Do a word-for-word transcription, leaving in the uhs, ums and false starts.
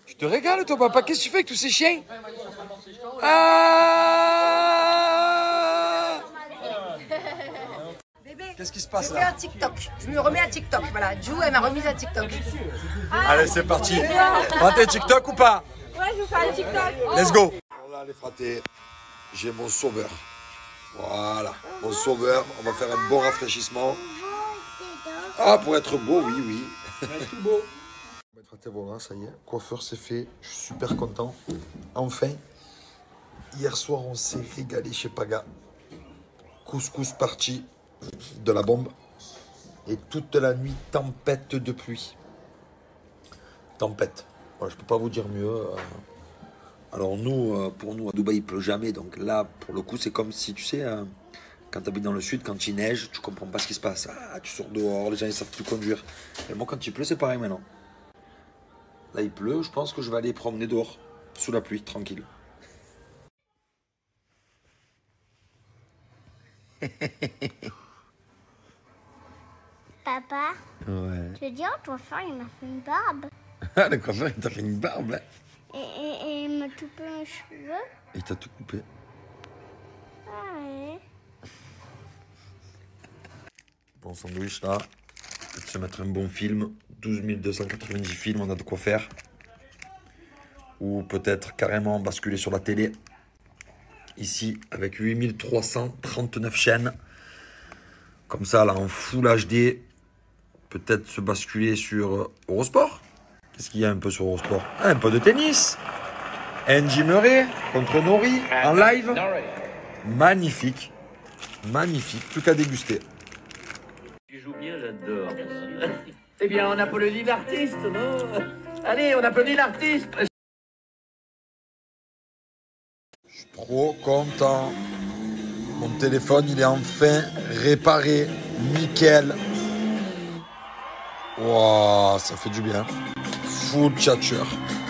Tu te régales, toi, papa. Qu'est-ce que tu fais avec tous ces chiens? Ah Qu'est-ce qui se passe là? Je fais un TikTok. Je me remets à TikTok. Voilà, Jou, elle m'a remise à TikTok. Allez, c'est parti. Raté TikTok ou pas? Ouais, je vais faire un TikTok. Let's go. Là, les fratés, j'ai mon sauveur. Voilà, mon sauveur. On va faire un bon rafraîchissement. Ah, pour être beau, oui, oui. Tout beau. Voilà, ça y est, coiffeur c'est fait. Je suis super content. Enfin, hier soir, on s'est régalé chez Paga. Couscous parti de la bombe. Et toute la nuit, tempête de pluie. Tempête. Voilà, je peux pas vous dire mieux. Alors nous, pour nous, à Dubaï, il pleut jamais. Donc là, pour le coup, c'est comme si, tu sais, quand tu habites dans le sud, quand il neige, tu comprends pas ce qui se passe. Ah, tu sors dehors, les gens, ils savent plus conduire. Et moi, quand il pleut, c'est pareil maintenant. Là, il pleut, je pense que je vais aller promener dehors, sous la pluie, tranquille. Papa, Ouais. je veux dire, le coiffeur, il m'a fait une barbe. Ah, le coiffeur, il t'a fait une barbe, là. Et, et, et il m'a coupé mes cheveux. Il t'a tout coupé. Ah ouais. Bon sandwich, là. On peut se mettre un bon film. douze mille deux cent quatre-vingt-dix films, on a de quoi faire. Ou peut-être carrément basculer sur la télé. Ici, avec huit mille trois cent trente-neuf chaînes. Comme ça, là, en full H D. Peut-être se basculer sur Eurosport. Qu'est-ce qu'il y a un peu sur Eurosport? Ah, un peu de tennis. Angie Murray contre Nori en live. Magnifique. Magnifique. Plus qu'à déguster. Tu joues bien, j'adore. Eh bien, on applaudit l'artiste, non? Allez, on applaudit l'artiste. Je suis trop content. Mon téléphone, il est enfin réparé. Nickel. Waouh, ça fait du bien. Full tchatcheur.